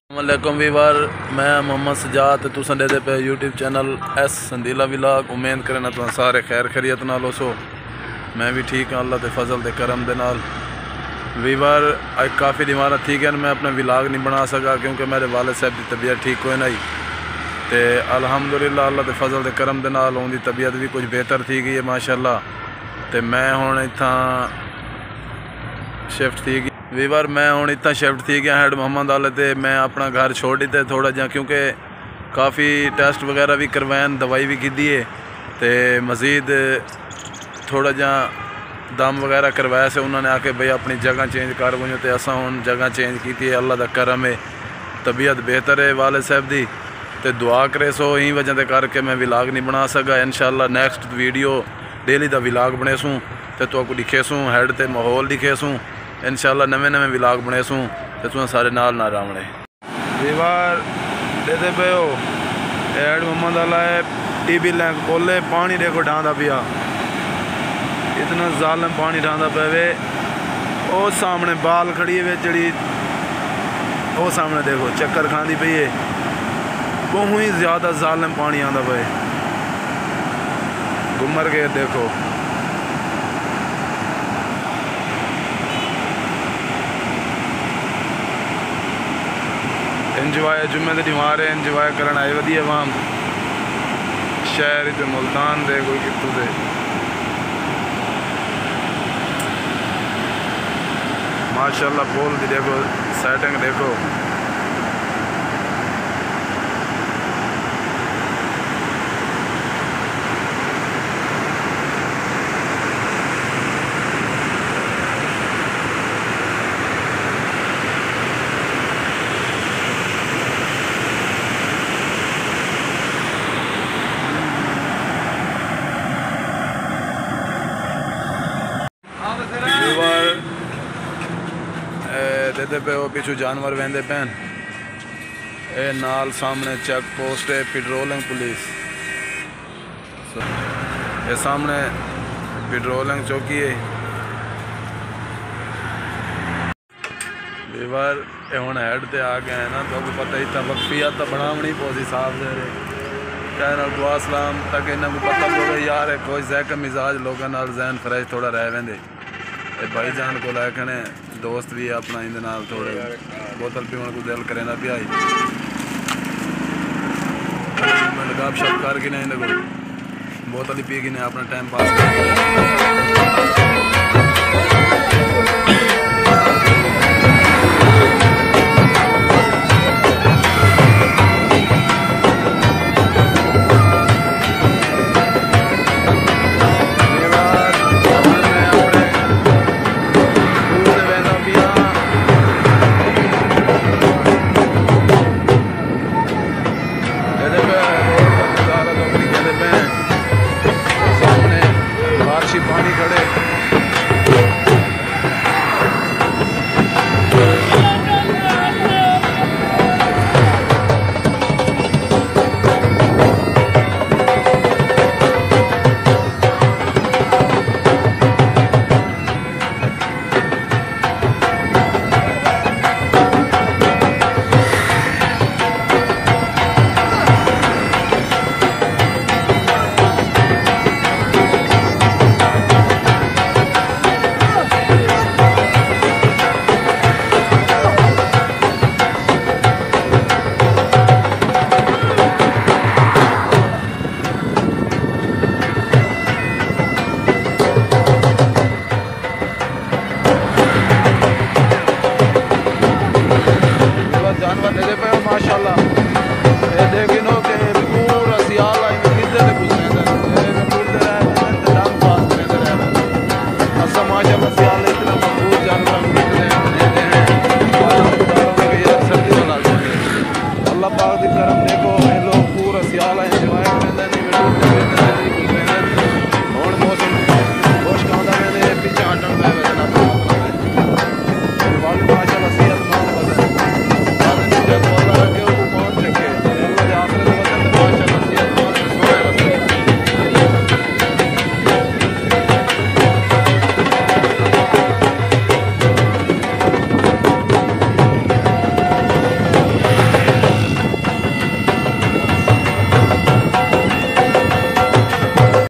वालेकुम वीवर, मैं मोहम्मद सजाद तुसां दे पे YouTube channel S Sandila vlog. उम्मीद करना तुम सारे खैर खैरियत नाल हो। मैं भी ठीक हाँ अल्लाह के फजल के करम दे नाल। वीवर अज काफ़ी दिमाग ठीक है, मैं अपना विलाग नहीं बना सका क्योंकि मेरे वाले साहब की तबीयत ठीक हो नहीं। तो अलहमदुलिल्लाह अल्लाह के फजल के करम दे नाल उनकी तबीयत भी कुछ बेहतर थी गई है माशाअल्लाह। तो मैं हुण इत्थां शिफ्ट थी गई वीवर, मैं हुण इतना शिफ्ट थी गया hedmuhamad वाले। तो मैं अपना घर छोड़ दिता थोड़ा जहा क्योंकि काफ़ी टेस्ट वगैरह भी करवाए, दवाई भी की है। तो मज़ीद थोड़ा जहा दम वगैरह करवाया से उन्होंने आके भाई अपनी जगह चेंज कर वजो। तो असा हुण जगह चेंज की है, अल्लाह का करम है, तबीयत बेहतर है वाले साहब की। तो दुआ करे सो यही वजह से करके मैं विलाग नहीं बना सका। इंशाअल्लाह नेक्स्ट वीडियो डेली का विलाग बने सूँ तो तुमको दिखे सूँ हैड ते माहौल दिखे सूँ। इंशाअल्लाह नवे नवे विलाग बने सूँ तो तुम सारे नाल ना रावणे। वीवर देते पे हो hedmuhamad वाला है टीबी लैंक बोले पानी देखो ढांदा पिया, इतना जालम पानी ढांदा पे। वो सामने बाल खड़ी है जड़ी, वो सामने देखो चक्कर खाती पई है, बहुत ही ज़्यादा जालम पानी आंदा पे। घुमर के देखो इंजॉय जुम्मे के दिमाग है, इंजॉय करन आए वधिया वाम शहर च मुल्तान दे कोई कितों दे। माशाअल्लाह पोल भी देखो, सेटिंग देखो। देते पे वो पिछू जानवर वेंदे पैन ए नाल सामने चेक पोस्ट है, पेट्रोलिंग पुलिस। ये सामने पेट्रोलिंग चौकी है। वीवर हुण हैड ते आ गए हैं ना, तो पता ही था वक्फियत तो बनावनी पौसी साहब से कहना दुआ सलाम तक इन्हों को पता पो यार कोई जैक मिजाज लोगों नाल जहन फ्रेश थोड़ा रह वेंदे। भाई जान को लैखने दोस्त भी अपना इन थोड़े बोतल पीवन को दिल करे ना भी आई गप शप करके ना बोतल ही पी के अपना टाइम पास